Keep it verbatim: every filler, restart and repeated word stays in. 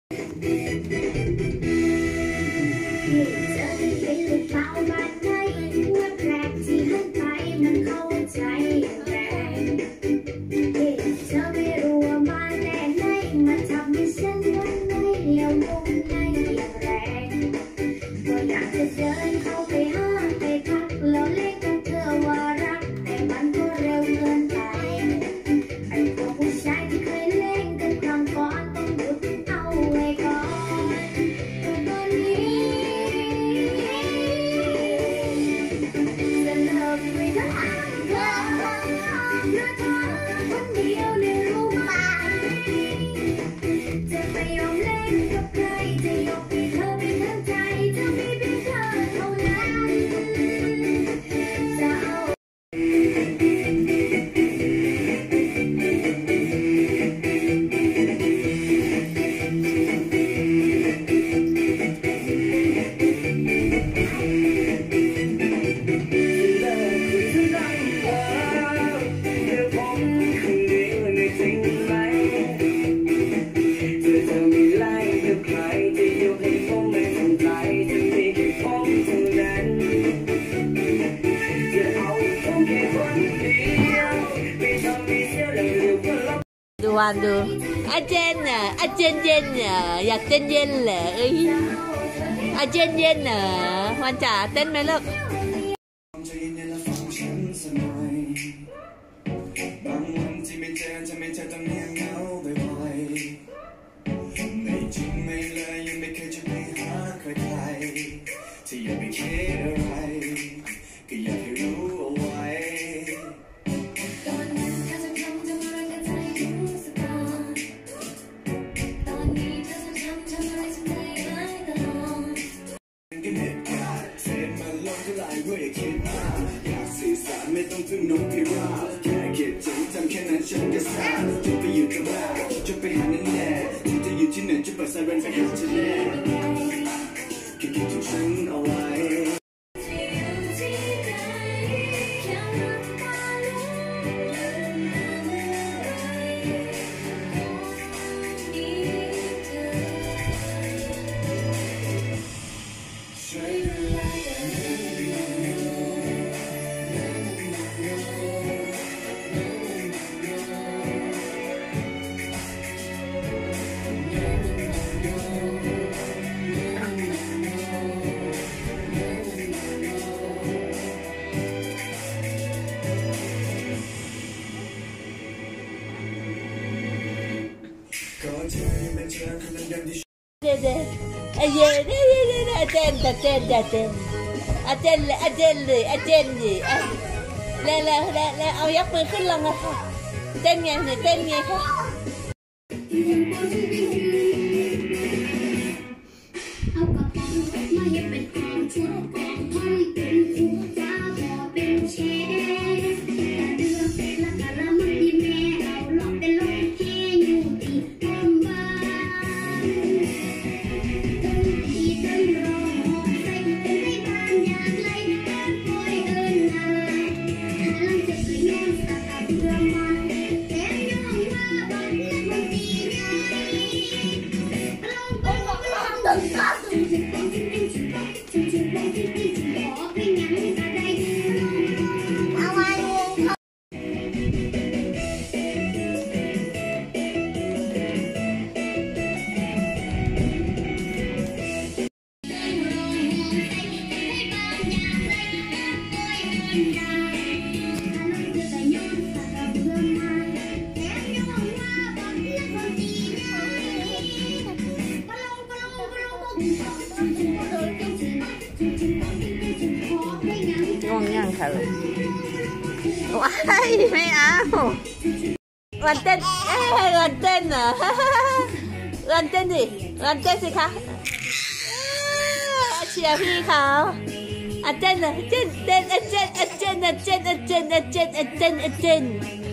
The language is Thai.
ดูวันดูอาเจนน่ะอาเจนเย็นน่ะอยากเต้นเย็นเหรอเอ้ยอาเจนเย็นน่ะวันจ๋าเต้นไหมลูกบางวันที่ไม่เจอจะไม่เจอต้องเงียบเหงาบ่อยๆไม่จริงไม่เลยยังไม่เคยจะไปหาใครๆที่ยังไม่คิดอะไรก็อยากให้รู้เอาไว้ไม่ต้องพึ่งนกพิราบแค่เก็บถึงทำแค่นั้นฉันก็สาจะไปอยู่กับแม่จะไปหาแน่แน่ที่จะอยู่ที่ไหนจะเปิดไซเรนไปหาเธอแน่แค่คิดถึงฉันเอาไว้เจนอาเจนอาเจนอาเจนอาเจนอาเจนเลยอาเจนเลยอาเจนเลยแล้วแล้วแล้วเอายักมือขึ้นลงอะค่ะเต้นไงหนูเต้นไงคะง่วงยังค่ะเลยว้ายไม่เอาวันเต้นเอ้ยวันเต้นเหรอวันเต้นดิวันเต้นสิคะเชียร์พี่เขาอ่ะเต้นเลยเต้นเต้นเต้นเต้นเต้นเต้นเต้นเต้นเต้นเต้นเต้นเต้น